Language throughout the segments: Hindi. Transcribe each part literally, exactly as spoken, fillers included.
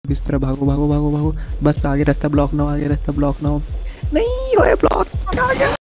इस तरह भागो भागो भागो भागो। बस आगे रास्ता ब्लॉक ना हो, आगे रास्ता ब्लॉक ना हो। नहीं होए ब्लॉक आ गया।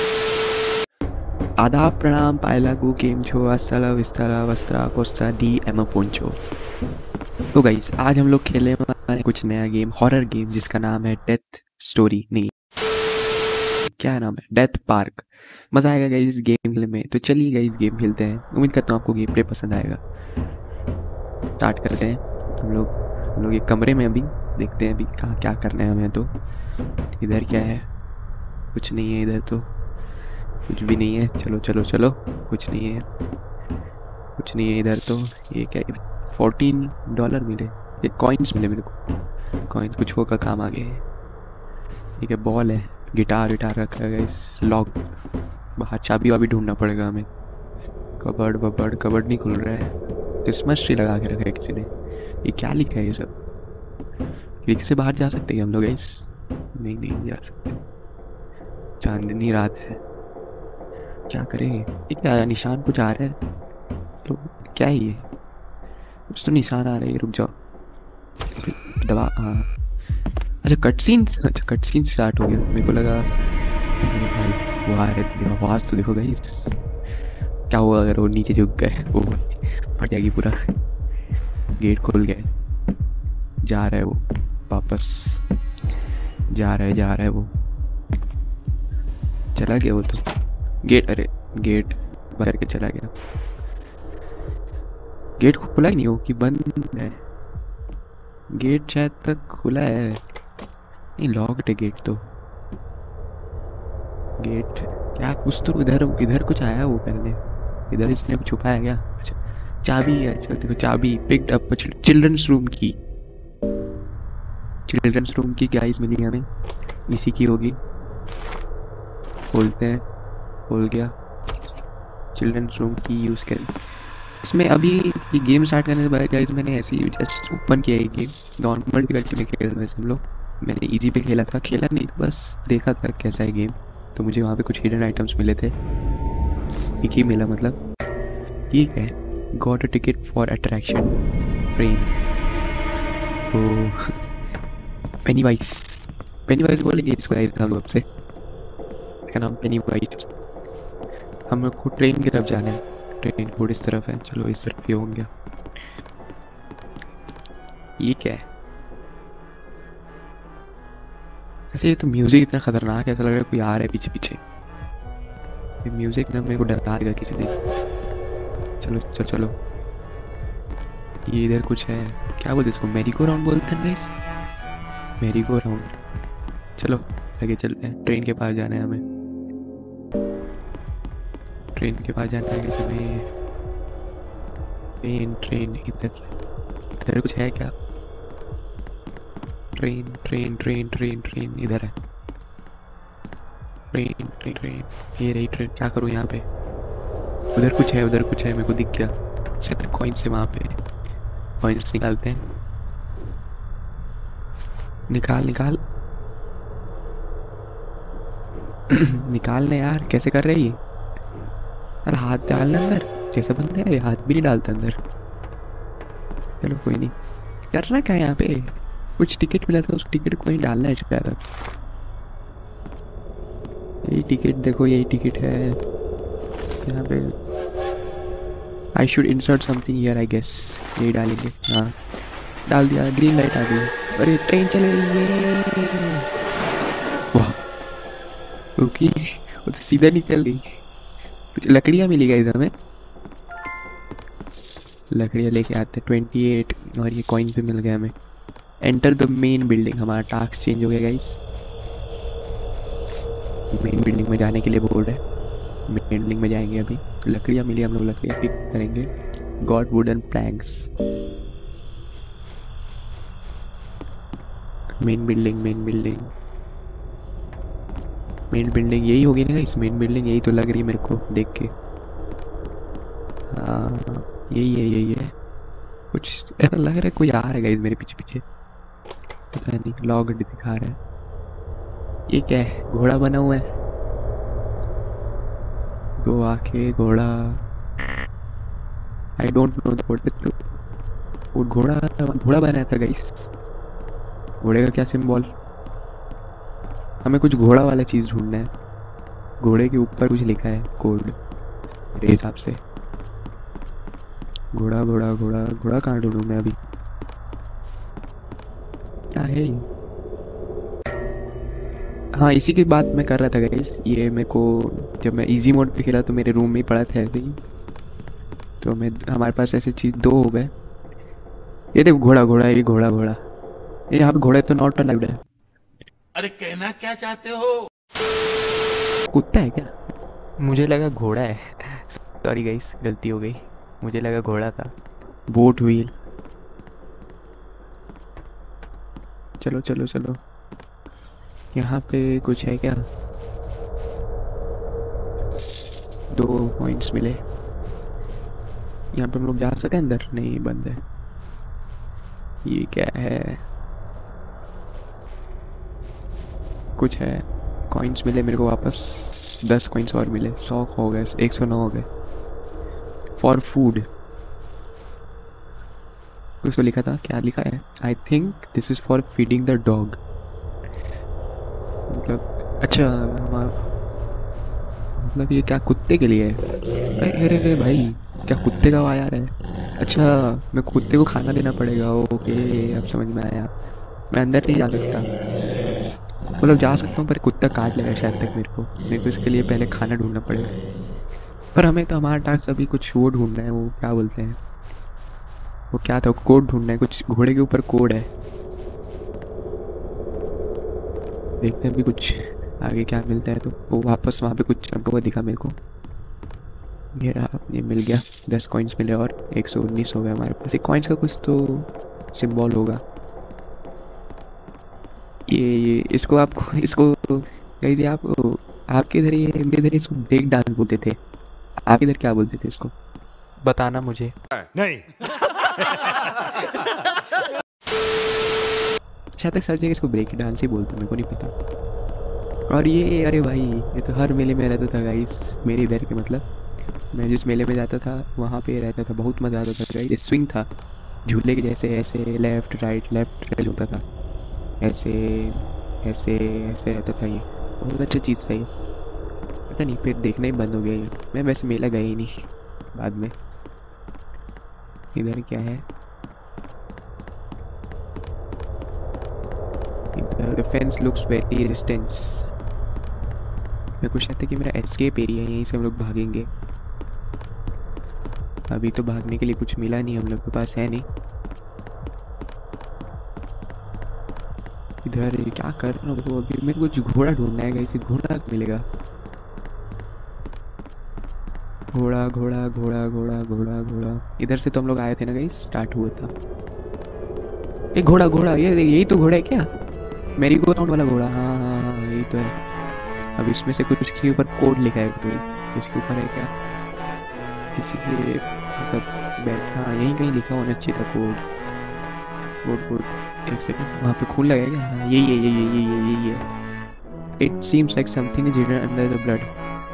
आदाब प्रणाम पायलागू केम छो अस्सला विस्तारा वस्त्रा कोस्ता दी एम पोंचो। तो गाइस आज हम लोग खेले हैं कुछ नया गेम, हॉरर गेम जिसका नाम है डेथ स्टोरी, नहीं क्या नाम है, डेथ पार्क। मज़ा आएगा गाइस इस गेम खेलने में। तो चलिए गाइस गेम खेलते हैं। उम्मीद करता हूँ आपको गेम प्ले पसंद आएगा। स्टार्ट करते हैं। हम लोग हम लोग एक कमरे में अभी देखते हैं अभी कहाँ क्या करना है हमें। तो इधर क्या है? कुछ नहीं है इधर, तो कुछ भी नहीं है। चलो चलो चलो, कुछ नहीं है, कुछ नहीं है इधर। तो ये क्या है? फोर्टीन डॉलर मिले, ये कॉइन्स मिले मेरे को। कॉइन्स कुछ होगा काम आगे। ठीक है, बॉल है, गिटार विटार रखा है इस लॉक। बाहर चाबी वाबी ढूंढना पड़ेगा हमें। कबर्ड वबर्ड, कबर्ड नहीं खुल रहा है। क्रिसमस ट्री लगा के रखा है किसी ने। ये क्या लिखा है ये सब? खिड़की से बाहर जा सकते हैं हम लोग इस? नहीं नहीं जा सकते, चांदनी रात है। क्या करें? ये क्या निशान कुछ आ रहा है? तो क्या है ये? कुछ तो निशान आ रहा है। रुक जाओ, दबा। हाँ अच्छा, कट सीन। अच्छा कट सीन स्टार्ट हो गया। मेरे को लगा भाई वो आ रहा है। आवाज़ तो देखो गाइस। क्या हुआ अगर वो नीचे झुक गए? वो फट जाएगी पूरा। गेट खुल गया, जा रहा है वो वापस, जा रहा है जा रहा है वो, चला गया वो तो। गेट, अरे गेट भर के चला गया। गेट खुला ही नहीं हो कि बंद है? गेट शायद तक खुला है, नहीं लॉक्ड है गेट तो। गेट क्या कुछ तो इधर इधर कुछ आया वो पहले। इधर इसने कुछ छुपाया क्या? अच्छा चाबी है। अच्छा देखो चाबी पिक्ड अप। चिल्ड्रंस रूम की, चिल्ड्रंस रूम की गाइस मिली हमें, इसी की होगी। खोलते हैं, खोल गया। चिल्ड्रंस रूम की यूज़ करें इसमें। अभी ये गेम स्टार्ट करने से पहले गाइस मैंने ऐसे ही जस्ट ओपन किया है गेम। नॉर्मल डिफिकल्टी में खेल रहे हम लोग। मैंने इजी पे खेला था, खेला नहीं, बस देखा था कैसा है गेम। तो मुझे वहाँ पे कुछ हिडन आइटम्स मिले थे। एक ही मिला मतलब। ठीक है, got a ticket for attraction train. तो पेनीवाइज, पेनीवाइज बोलेंगे इसको हम लोग से। क्या नाम? पेनीवाइज। हम लोग को ट्रेन की तरफ जाना है। ट्रेन बोर्ड इस तरफ है, चलो इस तरफ ही होंगे। ये क्या है? ऐसे ये तो म्यूजिक इतना खतरनाक है, ऐसा लग रहा है कोई आ रहा है पीछे पीछे। ये म्यूजिक ना मेरे को डरा देगा किसी दिन। चलो चलो चलो, ये इधर कुछ है। क्या बोलते इसको? मेरी गो राउंड बोलते हैं गाइस, मेरी गो राउंड। चलो आगे चलते हैं। ट्रेन के पास जाना है हमें, ट्रेन के पास जाना है किसी में। ट्रेन ट्रेन इधर इधर कुछ है क्या? Train train train train train इधर है। ट्रेन ट्रेन ट्रेन ये रही ट्रेन। क्या करूँ यहाँ पे? उधर कुछ है, उधर कुछ है, मेरे को दिख गया। शायद कॉइन्स है वहाँ पे। कॉइन्स निकालते हैं। निकाल निकाल निकालना यार, कैसे कर रहे हैं ये? अरे हाथ डालना अंदर, जैसा बनता है हाथ भी नहीं डालता अंदर। चलो कोई नहीं। करना क्या है यहाँ पे? कुछ टिकट मिला था, उस टिकट को ही डालना है शायद। यही टिकट देखो, यही टिकट है यहाँ पे। I should insert something here I guess. यही डालेंगे। हाँ डाल दिया, ग्रीन लाइट आ गई। अरे ट्रेन चले रही है। वाह रुकी, वो तो सीधा निकल गई। कुछ लकड़ियाँ मिली गई हमें, लकड़ियाँ लेके आते हैं। ट्वेंटी एट और ये कॉइन भी मिल गया हमें। Enter the main building. हमारा टास्क चेंज हो गया गाइस। मेन बिल्डिंग में जाने के लिए बोल रहे हैं। मेन बिल्डिंग में जाएंगे अभी। लकड़ियाँ मिली, हम लोग लकड़ियाँ पिक करेंगे। Got wooden planks. Main building, main building, main building यही होगी ना गाइस? मेन बिल्डिंग यही तो लग रही है मेरे को देख के। हाँ यही है, यही है। कुछ ऐसा लग रहा है कोई आ रहा है गाइस मेरे पीछे पीछे, पता नहीं। लॉग दिखा रहा है। ये क्या है? घोड़ा बना हुआ है, दो आंखें, घोड़ा। I don't know what it. वो घोड़ा घोड़ा बनाया था गाइस। घोड़े का क्या सिंबल? हमें कुछ घोड़ा वाला चीज़ ढूंढना है। घोड़े के ऊपर कुछ लिखा है कोड मेरे हिसाब से। घोड़ा घोड़ा घोड़ा घोड़ा कहाँ ढूंढूं मैं अभी? क्या है ये? हाँ, इसी की बात मैं कर रहा था गाइस। ये मेरे को जब मैं इजी मोड पे खेला तो मेरे रूम में ही पड़ा था ऐसे ही। तो मैं हमारे पास ऐसी चीज़ दो हो गए। ये देखो घोड़ा घोड़ा ये घोड़ा घोड़ा ये यहाँ पे घोड़ा तो नॉट अलाउड है। अरे कहना क्या चाहते हो? कुत्ता है क्या? मुझे लगा घोड़ा है। सॉरी गाइस, गलती हो गई। मुझे लगा घोड़ा था। Boat wheel. चलो चलो चलो, यहाँ पे कुछ है क्या? दो पॉइंट्स मिले। यहाँ पे हम लोग जा सकते हैं अंदर? नहीं, बंद है। ये क्या है? कुछ है। कॉइन्स मिले मेरे को वापस। दस कॉइन्स और मिले। सौ हो गए, एक सौ नौ हो गए। फॉर फूड कुछ तो लिखा था, क्या लिखा है? I think this is for feeding the dog. मतलब अच्छा, हमारा मतलब ये क्या कुत्ते के लिए है? अरे अरे अरे भाई, क्या कुत्ते का आवाज़ आ रहा है? अच्छा, मैं कुत्ते को खाना देना पड़ेगा। ओके, अब समझ में आया। मैं अंदर नहीं जा सकता, मतलब जा सकता हूँ पर कुत्ता काट लेगा शायद तक मेरे को। मेरे को इसके लिए पहले खाना ढूंढना पड़ेगा। पर हमें तो हमारा टास्क अभी कुछ वो ढूंढना है, वो क्या बोलते हैं, वो क्या था, कोड ढूंढना है। कुछ घोड़े के ऊपर कोड है। देखते हैं अभी कुछ आगे क्या मिलता है। तो वो वापस वहाँ पे कुछ चमका हुआ दिखा मेरे को। ये रहा, ये मिल गया। दस कॉइन्स मिले और एक सौ उन्नीस हो गया हमारे पास। एक कॉइन्स का कुछ तो सिंबल होगा। ये ये इसको आपको इसको कही थी आप आपके इधर, ये मेरे इधर इसको ब्रेक डांस बोलते थे। आपके इधर क्या बोलते थे इसको? बताना मुझे। नहीं। शायद तक सर जगह इसको ब्रेक डांस ही बोलते, मेरे को नहीं पता। और ये अरे भाई, ये तो हर मेले में रहता था गाइस मेरे इधर के। मतलब मैं जिस मेले में जाता था वहाँ पे रहता था, बहुत मज़ा आता था गाइस। स्विंग था झूले के जैसे, ऐसे लेफ्ट राइट लेफ्ट राइट होता था, ऐसे ऐसे ऐसे रहता था। ये बहुत अच्छा चीज़ था ये। पता नहीं फिर देखना ही बंद हो गया ये। मैं वैसे मेला गया ही नहीं बाद में। इधर क्या है? इधर फेंस लुक्स वेरी रेजिस्टेंस। मेरे को शायद है कि मेरा एस्केप एरिया है, यहीं से हम लोग भागेंगे। अभी तो भागने के लिए कुछ मिला नहीं, हम लोग के पास है नहीं। इधर क्या कर रहा हूँ अभी? मेरे को घोड़ा ढूंढना है, कैसे घोड़ा मिलेगा? घोड़ा घोड़ा घोड़ा घोड़ा घोड़ा घोड़ा। इधर से तो हम लोग आए थे ना गाइस, स्टार्ट हुआ था। ये घोड़ा घोड़ा ये यही तो घोड़ा है क्या? मेरी गो राउंड वाला घोड़ा। हाँ हाँ हाँ, यही तो है। अब इसमें से कुछ किसी के ऊपर कोड लिखा है, तो इसके ऊपर है क्या? किसी के मतलब बैठ, हाँ यहीं कहीं लिखा होना चाहिए था कोड। कोड कोड एक सेकंड, वहाँ पे खून लगेगा। हाँ यही है यही है यही है यही है। It seems like something is hidden under the blood.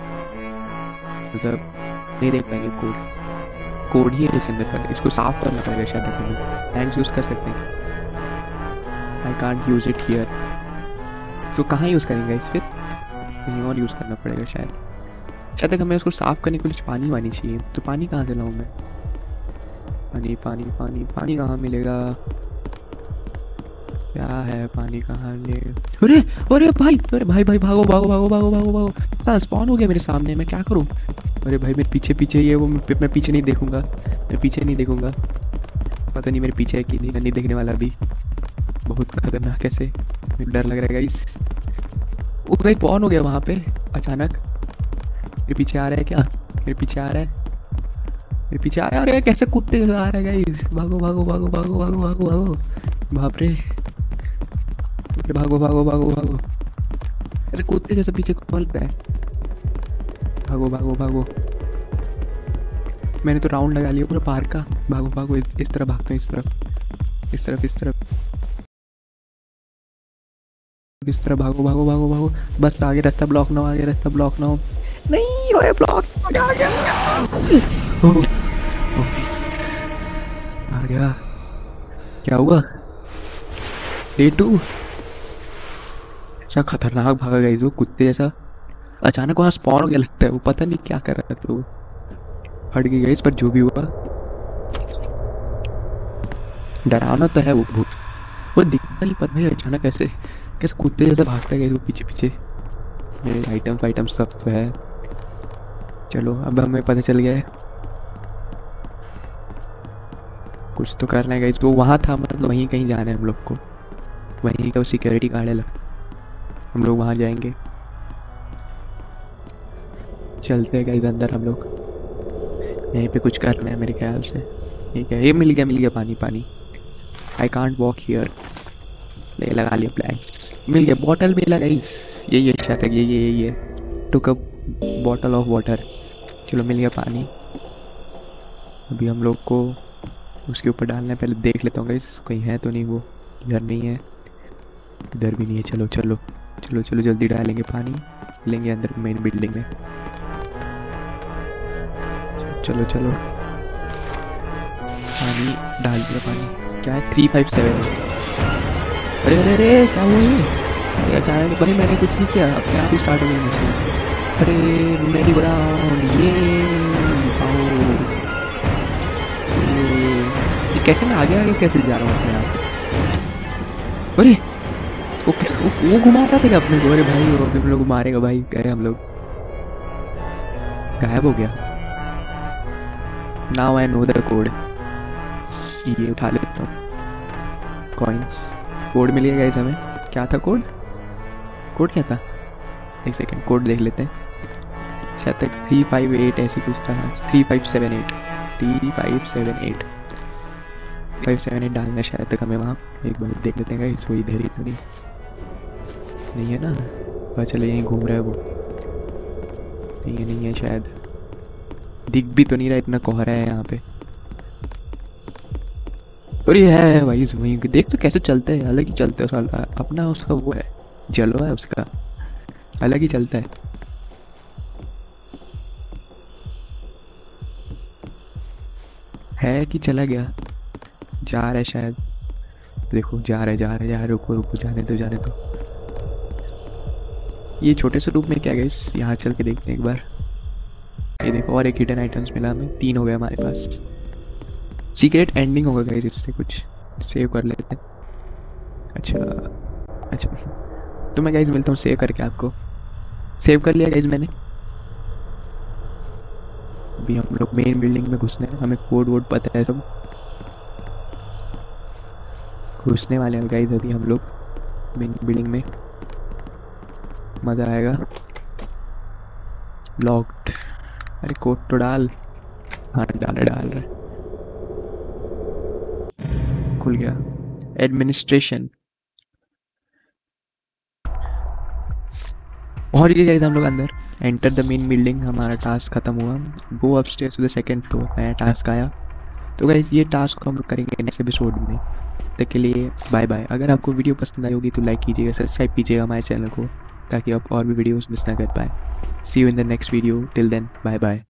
मतलब नहीं देख पाएंगे कोड। कोड ही है इस अंदर पर, इसको साफ करना पड़ेगा शायद। हमें थैंक्स यूज़ कर सकते हैं। I can't use it here. So कहाँ यूज़ करेंगे इस फिर? कहीं और यूज़ करना पड़ेगा शायद। शायद तक हमें उसको साफ़ करने के लिए कुछ पानी वानी चाहिए। तो पानी कहाँ से लाऊँ मैं? पानी पानी पानी पानी कहाँ मिलेगा? क्या है पानी कहाँ ले? अरे अरे भाई, अरे भाई भाई भागो भागो भागो भागो भागो भागो। साला स्पॉन हो गया मेरे सामने, मैं क्या करूँ? अरे भाई मेरे पीछे पीछे ये वो, मैं पीछे नहीं देखूंगा, मैं पीछे नहीं देखूंगा। पता नहीं मेरे पीछे है कि नहीं, नहीं देखने वाला अभी। बहुत खतरनाक ऐसे, डर लग रहा है गाइस। वो गाइस स्पॉन हो गया वहाँ पे अचानक। मेरे पीछे आ रहा है क्या? मेरे पीछे आ रहा है, मेरे पीछे आ रहा है। अरे कैसे कुत्ते जैसा आ रहा है गाइस? भागो भागो भागो भागो भागो भागो भागो। बाप रे, भागो भागो भागो भागो। ऐसे कुत्ते जैसे पीछे कौन रहा है? भागो भागो भागो। मैंने तो राउंड लगा लिया पूरा पार्क का। भागो भागो, इस तरफ भागते हैं, इस तरफ इस तरफ इस तरफ इस तरफ भागो भागो भागो भागो। बस आगे रास्ता ब्लॉक ना हो, आगे रास्ता ब्लॉक ना हो। नहीं होए ब्लॉक, आ गया आ गया। क्या हुआ? डे टू ऐसा खतरनाक भागा गाइस, वो कुत्ते जैसा अचानक वहाँ स्पॉन हो गया लगता है, वो पता नहीं क्या कर रहा था, तो हट गई गाइस। पर जो भी हुआ डरावना तो है वो भूत, वो दिखता नहीं पर भाई अचानक ऐसे कैसे कुत्ते जैसे भागता है वो पीछे पीछे। मेरे आइटम आइटम सब तो है। चलो अब हमें पता चल गया है कुछ तो करना है गाइस। वो वहाँ था, मतलब वहीं कहीं जाना है हम लोग को, वहीं का सिक्योरिटी गार्ड है, हम लोग वहाँ जाएंगे। चलते हैं गाइस अंदर हम लोग, यहीं पे कुछ करना है मेरे ख्याल से। ठीक है, ये मिल गया मिल गया पानी पानी। आई कांट वॉक हियर, ले लगा लिया प्लैंक्स, मिल गया। बॉटल मिला गाइस, ये ये शायद ये ये ये took up bottle of water. चलो मिल गया पानी। अभी हम लोग को उसके ऊपर डालना है, पहले देख लेता हूँ गाइस कहीं है तो नहीं। वो इधर नहीं है, इधर भी नहीं है। चलो चलो चलो चलो जल्दी डालेंगे पानी, लेंगे अंदर मेन बिल्डिंग में। चलो चलो पानी डाल दिया। पानी क्या है? Three five seven. अरे अरे अरे क्या हुआ ये? अरे अचानक भाई मैंने कुछ नहीं किया, अपने आप ही स्टार्ट हो गई मशीन। अरे मेरी बड़ा ये आओ, ये कैसे मैं आगे आगे कैसे जा रहा हूँ अपने आप? अरे वो क्या वो, वो घुमा रहा था क्या अपने को? अरे भाई वो हम लोग मारेगा भाई, गए हम लोग, गायब हो गया। Now I know the code, ये उठा लेता हूँ। कॉइन्स, कोड मिल गया गाइस हमें। क्या था कोड? कोड क्या था? एक सेकंड, कोड देख लेते हैं। शायद तक थ्री फाइव एट ऐसे कुछ था। Three five seven eight three five seven eight five seven eight डालना शायद तक हमें वहाँ। एक बार देख लेते हैं गाइस, वो इधर ही तो नहीं नहीं है ना? पता चले यहीं घूम रहा है वो। नहीं है नहीं है शायद, दिख भी तो नहीं रहा, इतना कोहरा है यहाँ पे। और ये है भाई वहीं, देख तो कैसे चलते हैं, अलग ही चलते हैं साला। अपना उसका वो है, जलवा है उसका, अलग ही चलता है। है कि चला गया? जा रहा है शायद, देखो जा रहा है जा रहा है जा रहा है। रुको रुको, जाने दो जाने दो। ये छोटे से रूप में क्या गया, यहाँ चल के देखते हैं एक बार। ये देखो और एक हिडन आइटम्स मिला हमें, तीन हो गए हमारे पास। सीक्रेट एंडिंग होगा गाइस, इससे कुछ सेव कर लेते हैं। अच्छा अच्छा, तो मैं गाइस मिलता हूँ सेव करके आपको। सेव कर लिया गाइस मैंने। अभी हम लोग मेन बिल्डिंग में घुसने हैं, हमें कोड वोड पता है सब। घुसने वाले हैं गाइस अभी हम लोग मेन बिल्डिंग में, मज़ा आएगा। लॉक्ड, अरे कोड तो डाल। हाँ डाल डाल रहा है, खुल गया। एडमिनिस्ट्रेशन, और ये गाइस हम लोग अंदर। एंटर द मेन बिल्डिंग, हमारा टास्क खत्म हुआ। Go upstairs to the second floor, नया टास्क आया। तो गाइस ये टास्क को हम लोग करेंगे नेक्स्ट एपिसोड में। तब के लिए बाय बाय। अगर आपको वीडियो पसंद आई होगी तो लाइक कीजिएगा, सब्सक्राइब कीजिएगा हमारे चैनल को, ताकि आप और भी वीडियोस मिस ना कर पाए। See you in the next video, till then bye bye.